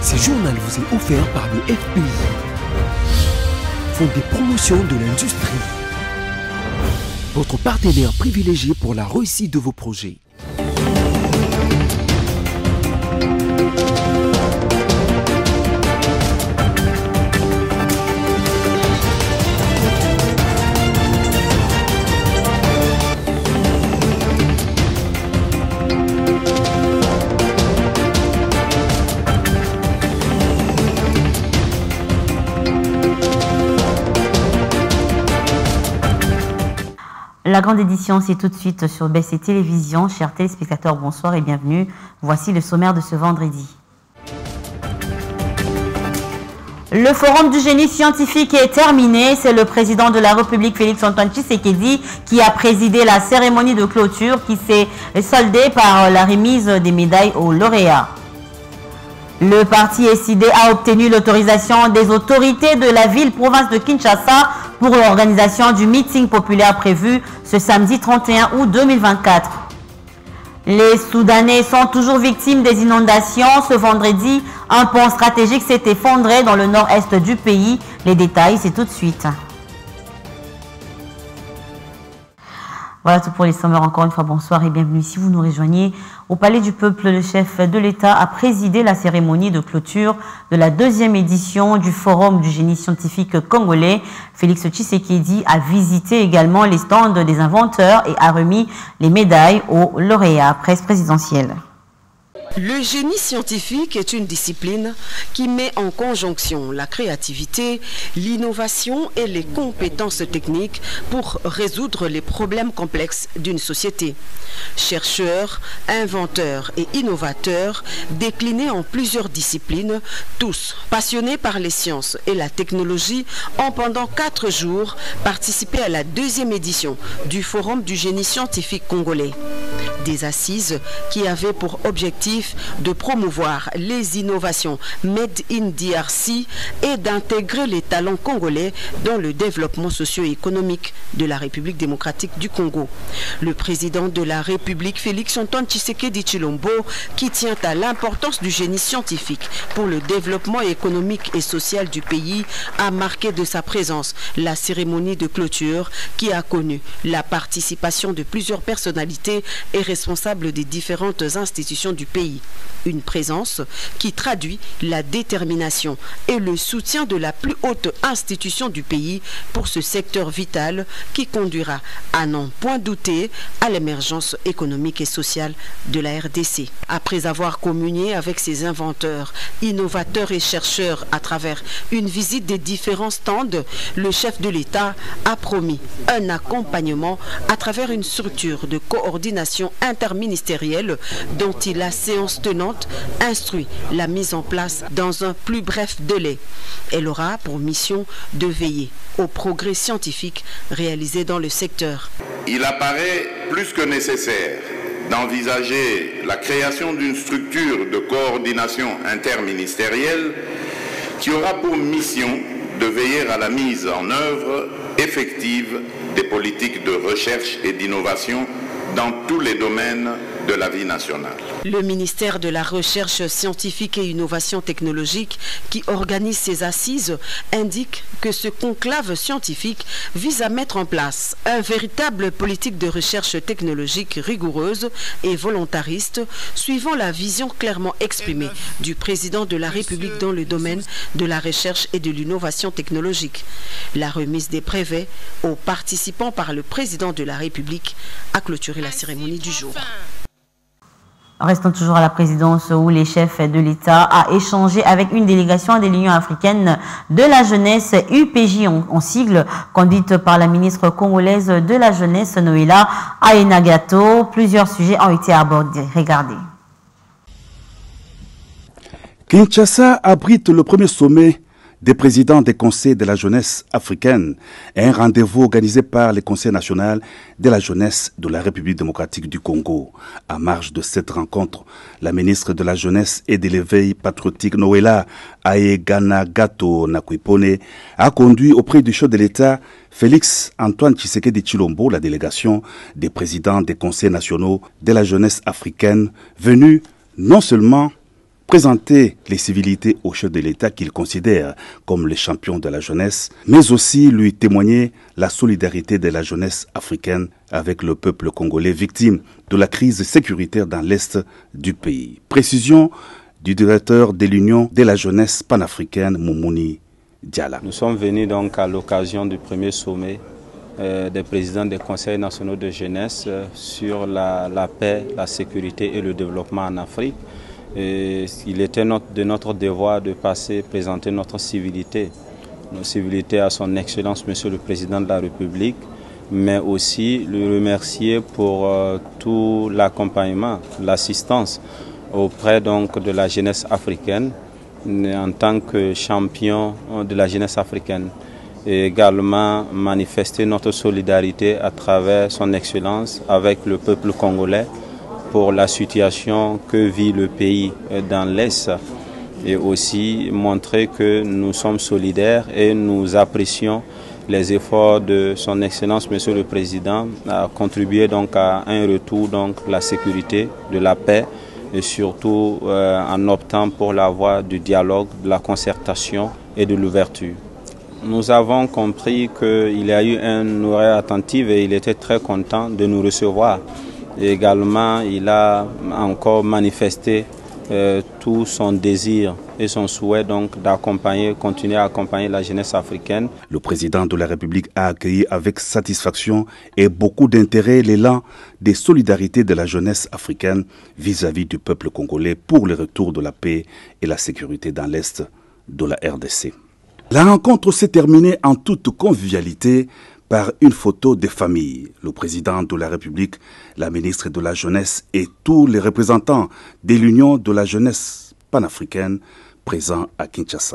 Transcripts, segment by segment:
Ce journal vous est offert par le FPI, Fonds des promotions de l'industrie, votre partenaire privilégié pour la réussite de vos projets. La grande édition, c'est tout de suite sur BC Télévision. Chers téléspectateurs, bonsoir et bienvenue. Voici le sommaire de ce vendredi. Le forum du génie scientifique est terminé. C'est le président de la République, Félix-Antoine Tshisekedi, qui a présidé la cérémonie de clôture qui s'est soldée par la remise des médailles aux lauréats. Le parti SID a obtenu l'autorisation des autorités de la ville-province de Kinshasa pour l'organisation du meeting populaire prévu ce samedi 31 août 2024. Les Soudanais sont toujours victimes des inondations. Ce vendredi, un pont stratégique s'est effondré dans le nord-est du pays. Les détails, c'est tout de suite. Voilà tout pour les sommaires. Encore une fois, bonsoir et bienvenue. Si vous nous rejoignez au Palais du Peuple, le chef de l'État a présidé la cérémonie de clôture de la 2e édition du Forum du génie scientifique congolais. Félix Tshisekedi a visité également les stands des inventeurs et a remis les médailles aux lauréats. Presse présidentielle. Le génie scientifique est une discipline qui met en conjonction la créativité, l'innovation et les compétences techniques pour résoudre les problèmes complexes d'une société. Chercheurs, inventeurs et innovateurs déclinés en plusieurs disciplines, tous passionnés par les sciences et la technologie, ont pendant 4 jours participé à la 2e édition du Forum du génie scientifique congolais. Des assises qui avaient pour objectif de promouvoir les innovations Made in DRC et d'intégrer les talents congolais dans le développement socio-économique de la République démocratique du Congo. Le président de la République, Félix-Antoine Tshisekedi Tshilombo, qui tient à l'importance du génie scientifique pour le développement économique et social du pays, a marqué de sa présence la cérémonie de clôture qui a connu la participation de plusieurs personnalités et responsables des différentes institutions du pays. Une présence qui traduit la détermination et le soutien de la plus haute institution du pays pour ce secteur vital qui conduira, à n'en point douter, à l'émergence économique et sociale de la RDC. Après avoir communié avec ses inventeurs, innovateurs et chercheurs à travers une visite des différents stands, le chef de l'État a promis un accompagnement à travers une structure de coordination interministérielle dont il a séance tenante instruit la mise en place dans un plus bref délai. Elle aura pour mission de veiller au progrès scientifique réalisé dans le secteur. Il apparaît plus que nécessaire d'envisager la création d'une structure de coordination interministérielle qui aura pour mission de veiller à la mise en œuvre effective des politiques de recherche et d'innovation dans tous les domaines de la vie nationale. Le ministère de la Recherche scientifique et innovation technologique qui organise ces assises indique que ce conclave scientifique vise à mettre en place un véritable politique de recherche technologique rigoureuse et volontariste suivant la vision clairement exprimée du président de la République dans le domaine de la recherche et de l'innovation technologique. La remise des brevets aux participants par le président de la République a clôturé la cérémonie du jour. Restons toujours à la présidence où les chefs de l'État a échangé avec une délégation de l'Union africaine de la jeunesse, UPJ en sigle, conduite par la ministre congolaise de la jeunesse, Noéla Aenagato. Plusieurs sujets ont été abordés. Regardez. Kinshasa abrite le premier sommet des présidents des conseils de la jeunesse africaine, un rendez-vous organisé par le Conseil national de la jeunesse de la République démocratique du Congo. À marge de cette rencontre, la ministre de la jeunesse et de l'éveil patriotique Noéla Aenagato Nakwipone a conduit auprès du chef de l'État Félix-Antoine Tshisekedi Tshilombo la délégation des présidents des conseils nationaux de la jeunesse africaine venus non seulement présenter les civilités au chef de l'État qu'il considère comme les champions de la jeunesse, mais aussi lui témoigner la solidarité de la jeunesse africaine avec le peuple congolais victime de la crise sécuritaire dans l'Est du pays. Précision du directeur de l'Union de la jeunesse panafricaine, Moumouni Diala. Nous sommes venus donc à l'occasion du premier sommet des présidents des conseils nationaux de jeunesse sur la paix, la sécurité et le développement en Afrique. Et il était de notre devoir de présenter notre civilité à son Excellence Monsieur le Président de la République, mais aussi le remercier pour tout l'accompagnement, l'assistance auprès donc de la jeunesse africaine en tant que champion de la jeunesse africaine. Et également manifester notre solidarité à travers son Excellence avec le peuple congolais pour la situation que vit le pays dans l'Est et aussi montrer que nous sommes solidaires et nous apprécions les efforts de son Excellence Monsieur le Président à contribuer donc à un retour donc de la sécurité, de la paix et surtout en optant pour la voie du dialogue, de la concertation et de l'ouverture. Nous avons compris qu'il y a eu une oreille attentive et il était très content de nous recevoir. Et également, il a encore manifesté tout son désir et son souhait donc d'accompagner, continuer à accompagner la jeunesse africaine. Le président de la République a accueilli avec satisfaction et beaucoup d'intérêt l'élan des solidarités de la jeunesse africaine vis-à-vis du peuple congolais pour le retour de la paix et la sécurité dans l'Est de la RDC. La rencontre s'est terminée en toute convivialité par une photo des familles. Le président de la République, la ministre de la Jeunesse et tous les représentants de l'Union de la jeunesse panafricaine présents à Kinshasa.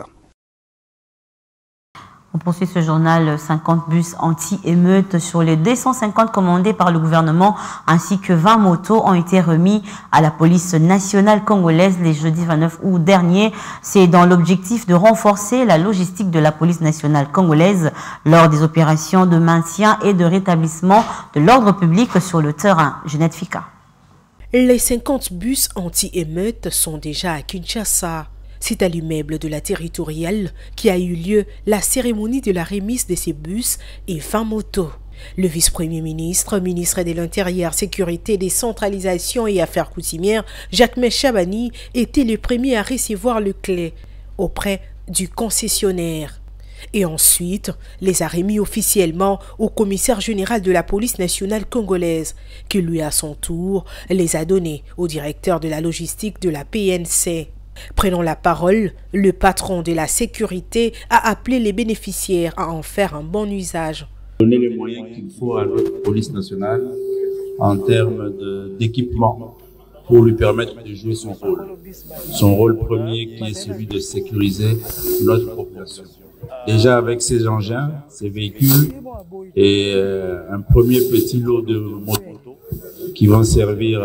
On poursuit ce journal. 50 bus anti-émeutes sur les 250 commandés par le gouvernement ainsi que 20 motos ont été remis à la police nationale congolaise les jeudis 29 août dernier. C'est dans l'objectif de renforcer la logistique de la police nationale congolaise lors des opérations de maintien et de rétablissement de l'ordre public sur le terrain. Jeannette Fika. Les 50 bus anti-émeutes sont déjà à Kinshasa. C'est à l'immeuble de la territoriale qui a eu lieu la cérémonie de la remise de ces bus et 20 motos. Le vice-premier ministre, ministre de l'Intérieur, Sécurité, Décentralisation et Affaires coutumières, Jacques Chabani, était le premier à recevoir le clé auprès du concessionnaire. Et ensuite, les a remis officiellement au commissaire général de la police nationale congolaise, qui lui à son tour les a donnés au directeur de la logistique de la PNC. Prenant la parole, le patron de la sécurité a appelé les bénéficiaires à en faire un bon usage. Donner les moyens qu'il faut à notre police nationale en termes d'équipement pour lui permettre de jouer son rôle. Son rôle premier qui est celui de sécuriser notre population. Déjà avec ces engins, ces véhicules et un premier petit lot de motos qui vont servir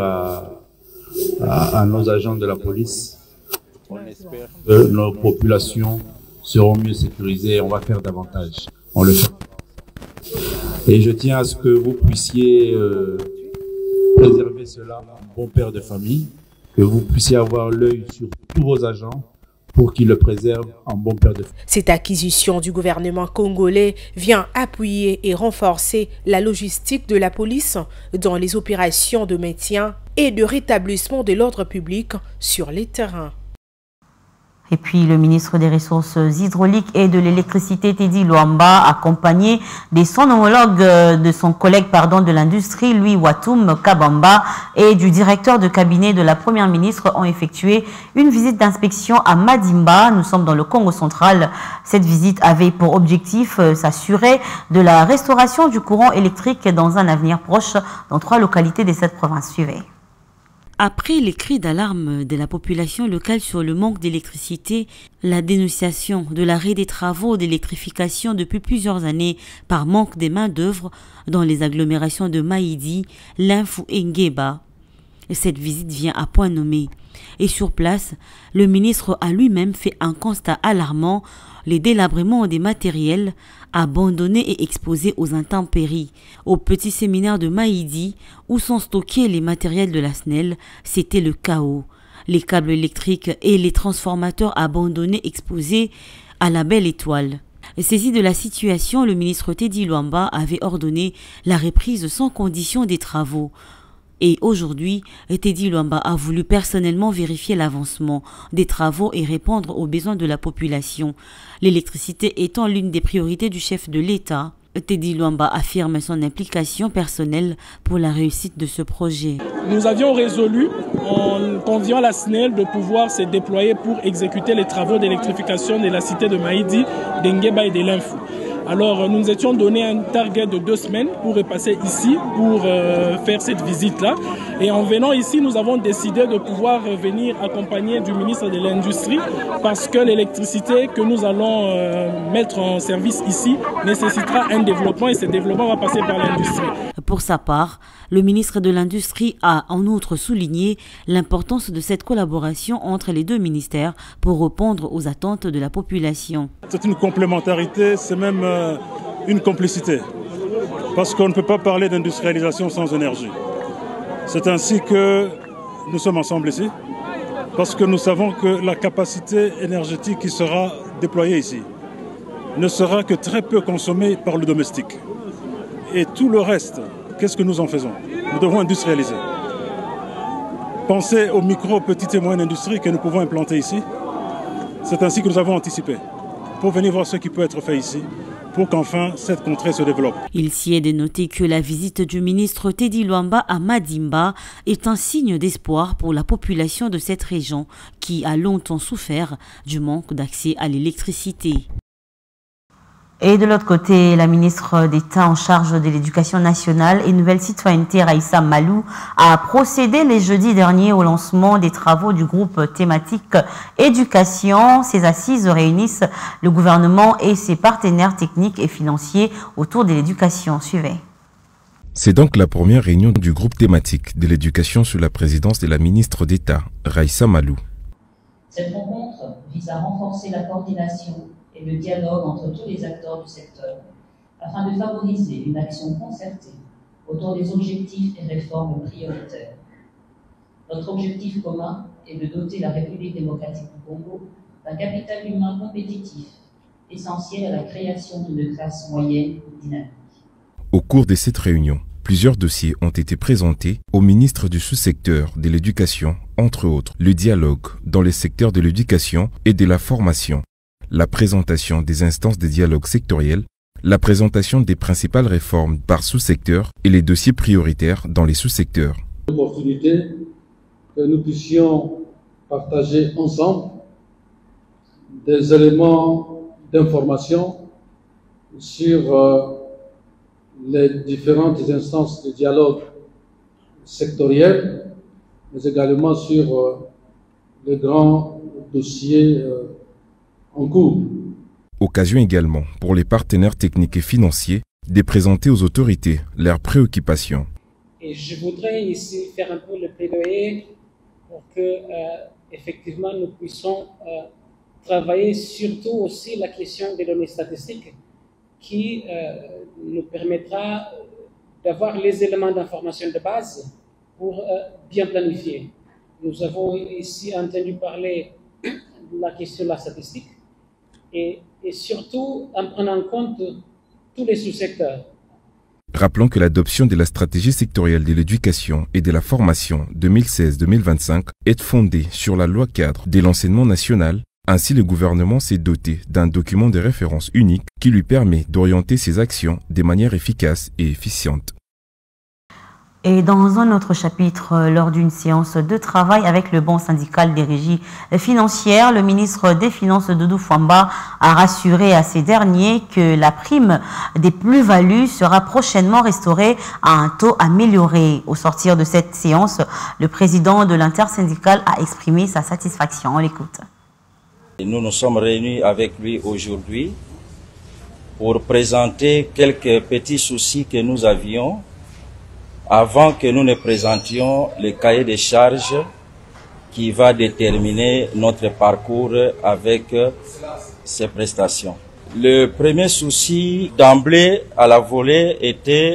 à nos agents de la police. On espère que nos populations seront mieux sécurisées et on va faire davantage. On le fait. Et je tiens à ce que vous puissiez préserver cela en bon père de famille, que vous puissiez avoir l'œil sur tous vos agents pour qu'ils le préservent en bon père de famille. Cette acquisition du gouvernement congolais vient appuyer et renforcer la logistique de la police dans les opérations de maintien et de rétablissement de l'ordre public sur les terrains. Et puis le ministre des Ressources hydrauliques et de l'électricité, Teddy Luamba, accompagné de son homologue, de son collègue de l'industrie, Louis Watoum Kabamba, et du directeur de cabinet de la première ministre ont effectué une visite d'inspection à Madimba. Nous sommes dans le Congo central. Cette visite avait pour objectif s'assurer de la restauration du courant électrique dans un avenir proche dans 3 localités de cette province. Suivez. Après les cris d'alarme de la population locale sur le manque d'électricité, la dénonciation de l'arrêt des travaux d'électrification depuis plusieurs années par manque des main-d'œuvre dans les agglomérations de Maïdi, Linfou et Ngueba, cette visite vient à point nommé. Et sur place, le ministre a lui-même fait un constat alarmant, les délabrements des matériels abandonnés et exposés aux intempéries. Au petit séminaire de Maïdi, où sont stockés les matériels de la SNEL, c'était le chaos. les câbles électriques et les transformateurs abandonnés exposés à la Belle Étoile. Saisi de la situation, le ministre Teddy Luamba avait ordonné la reprise sans condition des travaux. Et aujourd'hui, Teddy Luamba a voulu personnellement vérifier l'avancement des travaux et répondre aux besoins de la population. L'électricité étant l'une des priorités du chef de l'État, Teddy Luamba affirme son implication personnelle pour la réussite de ce projet. Nous avions résolu, en conviant la SNEL, de pouvoir se déployer pour exécuter les travaux d'électrification de la cité de Maïdi, d'Engeba et de l'Infou. Alors nous nous étions donné un target de 2 semaines pour repasser ici, pour faire cette visite-là. Et en venant ici, nous avons décidé de pouvoir venir accompagner du ministre de l'Industrie parce que l'électricité que nous allons mettre en service ici nécessitera un développement et ce développement va passer par l'industrie. Pour sa part, le ministre de l'Industrie a en outre souligné l'importance de cette collaboration entre les deux ministères pour répondre aux attentes de la population. C'est une complémentarité, c'est même une complicité, parce qu'on ne peut pas parler d'industrialisation sans énergie. C'est ainsi que nous sommes ensemble ici, parce que nous savons que la capacité énergétique qui sera déployée ici ne sera que très peu consommée par le domestique. Et tout le reste, qu'est-ce que nous en faisons? Nous devons industrialiser. Pensez aux micro, petites et moyennes industries que nous pouvons implanter ici. C'est ainsi que nous avons anticipé, pour venir voir ce qui peut être fait ici, pour qu'enfin cette contrée se développe. Il s'y est de noter que la visite du ministre Teddy Luamba à Madimba est un signe d'espoir pour la population de cette région qui a longtemps souffert du manque d'accès à l'électricité. Et de l'autre côté, la ministre d'État en charge de l'éducation nationale et nouvelle citoyenneté, Raissa Malou, a procédé les jeudis derniers au lancement des travaux du groupe thématique éducation. Ces assises réunissent le gouvernement et ses partenaires techniques et financiers autour de l'éducation. Suivez. C'est donc la première réunion du groupe thématique de l'éducation sous la présidence de la ministre d'État, Raissa Malou. Cette rencontre vise à renforcer la coordination et le dialogue entre tous les acteurs du secteur, afin de favoriser une action concertée autour des objectifs et réformes prioritaires. Notre objectif commun est de doter la République démocratique du Congo d'un capital humain compétitif, essentiel à la création d'une classe moyenne dynamique. Au cours de cette réunion, plusieurs dossiers ont été présentés au ministre du sous-secteur de l'éducation, entre autres le dialogue dans les secteurs de l'éducation et de la formation, la présentation des instances de dialogue sectoriel, la présentation des principales réformes par sous-secteur et les dossiers prioritaires dans les sous-secteurs. Opportunité que nous puissions partager ensemble des éléments d'information sur les différentes instances de dialogue sectoriel, mais également sur les grands dossiers en cours. Occasion également pour les partenaires techniques et financiers de présenter aux autorités leurs préoccupations. Et je voudrais ici faire un peu le plaidoyer pour que effectivement nous puissions travailler surtout aussi la question des données statistiques qui nous permettra d'avoir les éléments d'information de base pour bien planifier. Nous avons ici entendu parler de la question de la statistique et surtout en prenant en compte tous les sous-secteurs. Rappelons que l'adoption de la stratégie sectorielle de l'éducation et de la formation 2016-2025 est fondée sur la loi cadre de l'enseignement national. Ainsi, le gouvernement s'est doté d'un document de référence unique qui lui permet d'orienter ses actions de manière efficace et efficiente. Et dans un autre chapitre, lors d'une séance de travail avec le Bon syndical des régies financières, le ministre des Finances, Doudou Fwamba, a rassuré à ces derniers que la prime des plus-values sera prochainement restaurée à un taux amélioré. Au sortir de cette séance, le président de l'intersyndicale a exprimé sa satisfaction. On l'écoute. Nous nous sommes réunis avec lui aujourd'hui pour présenter quelques petits soucis que nous avions avant que nous ne présentions le cahier des charges qui va déterminer notre parcours avec ces prestations. Le premier souci d'emblée à la volée était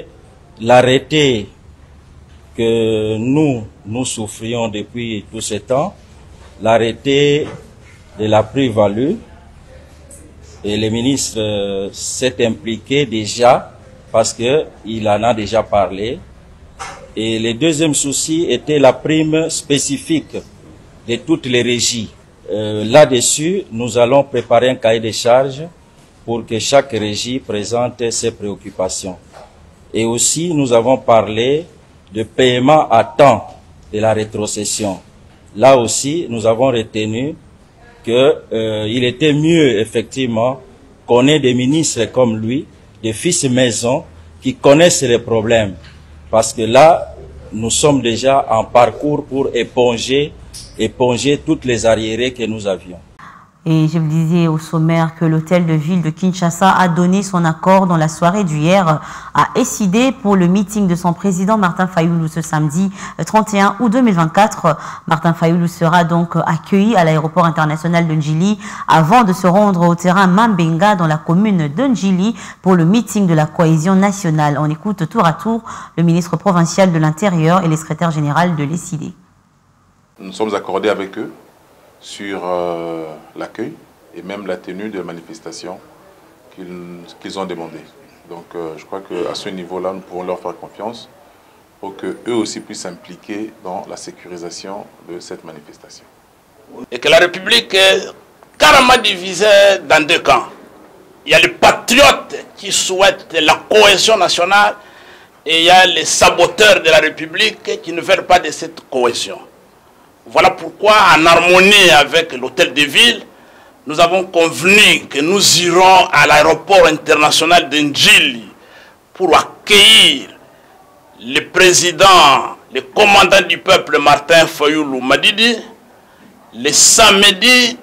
l'arrêté que nous souffrions depuis tout ce temps l'arrêté de la plus-value et le ministre s'est impliqué déjà parce qu'il en a déjà parlé. Et le deuxième souci était la prime spécifique de toutes les régies. Là-dessus, nous allons préparer un cahier de charges pour que chaque régie présente ses préoccupations. Et aussi, nous avons parlé de paiement à temps de la rétrocession. Là aussi, nous avons retenu qu'il était mieux, effectivement, qu'on ait des ministres comme lui, des fils maison, qui connaissent les problèmes. Parce que là, nous sommes déjà en parcours pour éponger toutes les arriérés que nous avions. Et je vous disais au sommaire que l'hôtel de ville de Kinshasa a donné son accord dans la soirée d'hier à SID pour le meeting de son président Martin Fayoulou ce samedi 31 août 2024. Martin Fayoulou sera donc accueilli à l'aéroport international de Njili avant de se rendre au terrain Mambenga dans la commune de Njili pour le meeting de la cohésion nationale. On écoute tour à tour le ministre provincial de l'Intérieur et le secrétaire général de l'SID. Nous sommes accordés avec eux sur l'accueil et même la tenue de la manifestation qu'ils ont demandé. Donc je crois qu'à ce niveau-là, nous pouvons leur faire confiance pour qu'eux aussi puissent s'impliquer dans la sécurisation de cette manifestation. Et que la République est carrément divisée dans deux camps. Il y a les patriotes qui souhaitent la cohésion nationale et il y a les saboteurs de la République qui ne veulent pas de cette cohésion. Voilà pourquoi, en harmonie avec l'hôtel de ville, nous avons convenu que nous irons à l'aéroport international de Njili pour accueillir le président, le commandant du peuple Martin Fayoulou Madidi, le samedi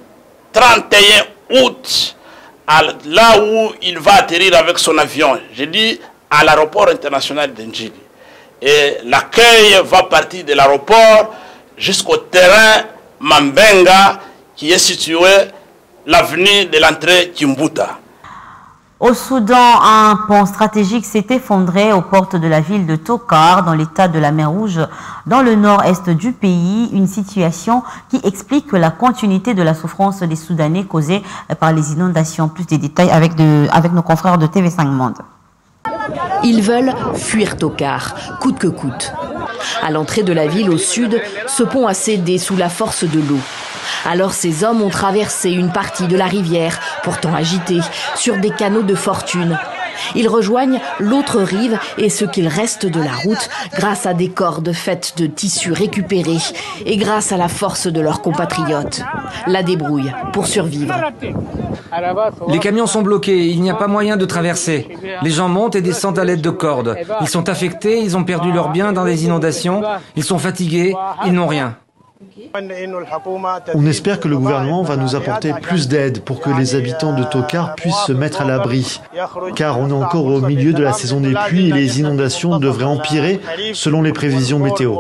31 août, là où il va atterrir avec son avion. J'ai dit à l'aéroport international de Njili. Et l'accueil va partir de l'aéroport jusqu'au terrain Mambenga qui est situé l'avenue de l'entrée Kimbuta. Au Soudan, un pont stratégique s'est effondré aux portes de la ville de Tokar, dans l'état de la mer Rouge, dans le nord-est du pays. Une situation qui explique la continuité de la souffrance des Soudanais causée par les inondations. Plus de détails avec nos confrères de TV5 Monde. Ils veulent fuir Tokar, coûte que coûte. À l'entrée de la ville au sud, ce pont a cédé sous la force de l'eau. Alors ces hommes ont traversé une partie de la rivière, pourtant agitée, sur des canaux de fortune. Ils rejoignent l'autre rive et ce qu'il reste de la route grâce à des cordes faites de tissus récupérés et grâce à la force de leurs compatriotes. La débrouille pour survivre. Les camions sont bloqués, il n'y a pas moyen de traverser. Les gens montent et descendent à l'aide de cordes. Ils sont affectés, ils ont perdu leurs biens dans les inondations, ils sont fatigués, ils n'ont rien. On espère que le gouvernement va nous apporter plus d'aide pour que les habitants de Tokar puissent se mettre à l'abri. Car on est encore au milieu de la saison des pluies et les inondations devraient empirer selon les prévisions météo.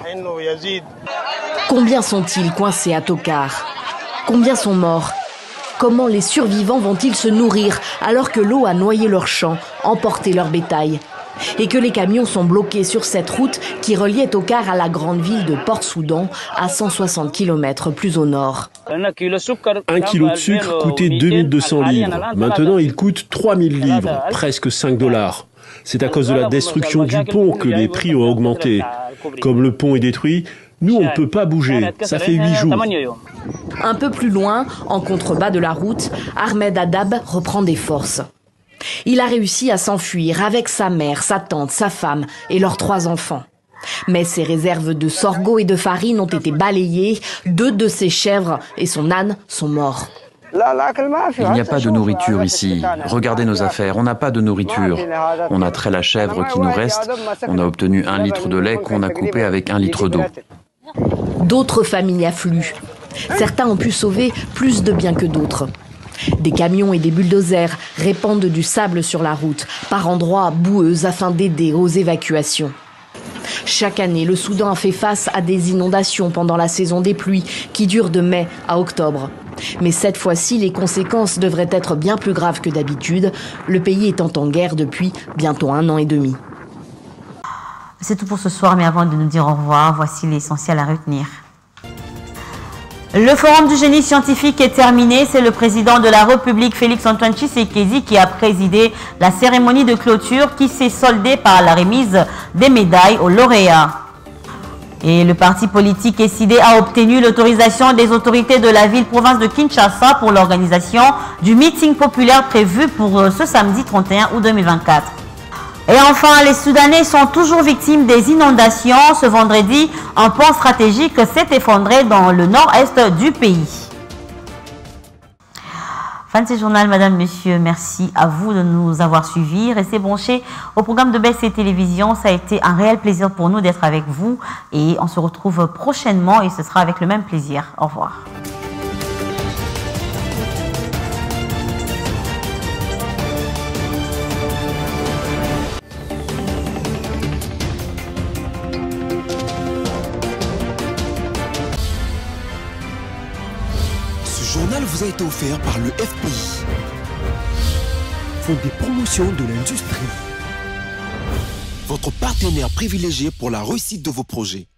Combien sont-ils coincés à Tokar? Combien sont morts? Comment les survivants vont-ils se nourrir alors que l'eau a noyé leurs champs, emporté leur bétail? Et que les camions sont bloqués sur cette route qui reliait Tokar à la grande ville de Port-Soudan, à 160 km plus au nord. 1 kilo de sucre coûtait 2200 livres. Maintenant, il coûte 3000 livres, presque 5 $. C'est à cause de la destruction du pont que les prix ont augmenté. Comme le pont est détruit, nous, on ne peut pas bouger. Ça fait 8 jours. Un peu plus loin, en contrebas de la route, Ahmed Adab reprend des forces. Il a réussi à s'enfuir avec sa mère, sa tante, sa femme et leurs 3 enfants. Mais ses réserves de sorgho et de farine ont été balayées. 2 de ses chèvres et son âne sont morts. Il n'y a pas de nourriture ici. Regardez nos affaires, on n'a pas de nourriture. On a trait la chèvre qui nous reste. On a obtenu 1 litre de lait qu'on a coupé avec 1 litre d'eau. D'autres familles affluent. Certains ont pu sauver plus de biens que d'autres. Des camions et des bulldozers répandent du sable sur la route, par endroits boueux afin d'aider aux évacuations. Chaque année, le Soudan a fait face à des inondations pendant la saison des pluies qui dure de mai à octobre. Mais cette fois-ci, les conséquences devraient être bien plus graves que d'habitude, le pays étant en guerre depuis bientôt 1 an et demi. C'est tout pour ce soir, mais avant de nous dire au revoir, voici l'essentiel à retenir. Le forum du génie scientifique est terminé. C'est le président de la République, Félix-Antoine Tshisekedi, qui a présidé la cérémonie de clôture qui s'est soldée par la remise des médailles aux lauréats. Et le parti politique SID a obtenu l'autorisation des autorités de la ville-province de Kinshasa pour l'organisation du meeting populaire prévu pour ce samedi 31 août 2024. Et enfin, les Soudanais sont toujours victimes des inondations. Ce vendredi, un pont stratégique s'est effondré dans le nord-est du pays. Fin de ce journal, madame, monsieur, merci à vous de nous avoir suivis. Restez branchés au programme de BC Télévision. Ça a été un réel plaisir pour nous d'être avec vous. Et on se retrouve prochainement et ce sera avec le même plaisir. Au revoir. Ce journal vous a été offert par le FPI, Fonds des promotions de l'industrie, votre partenaire privilégié pour la réussite de vos projets.